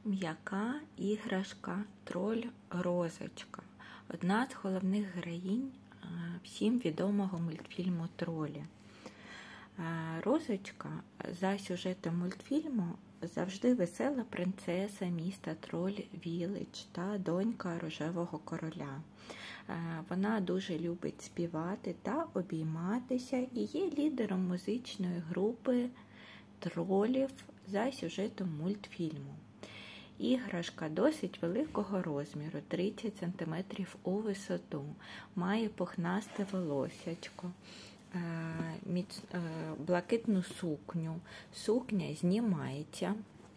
М'яка іграшка троль Розочка. Одна з головних героїнь всім відомого мультфільму «Тролі». Розочка за сюжетом мультфільму завжди весела принцеса міста Троль-Вілледж та донька рожевого короля. Вона дуже любить співати та обійматися і є лідером музичної групи тролів за сюжетом мультфільму. Іграшка досить великого розміру, 30 см у висоту, має пухнасте волоссячко, блакитну сукню, сукня знімається,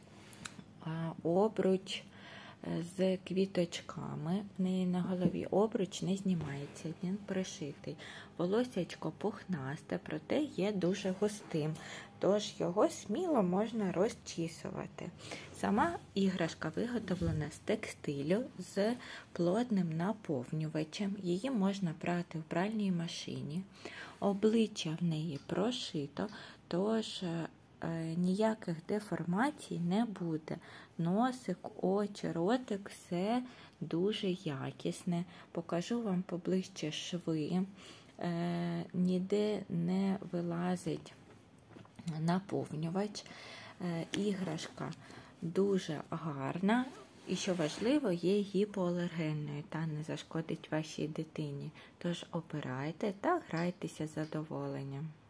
обруч з квіточками в неї на голові, обруч не знімається, він пришитий. Волоссячко пухнасте, проте є дуже густим, тож його сміло можна розчісувати. Сама іграшка виготовлена з текстилю з плотним наповнювачем. Її можна прати в пральній машині. Обличчя в неї прошито, тож ніяких деформацій не буде. Носик, очі, ротик – все дуже якісне. Покажу вам поближче шви. Ніде не вилазить наповнювач. Іграшка дуже гарна і, що важливо, є гіпоалергенною та не зашкодить вашій дитині. Тож обирайте та грайтеся з задоволенням.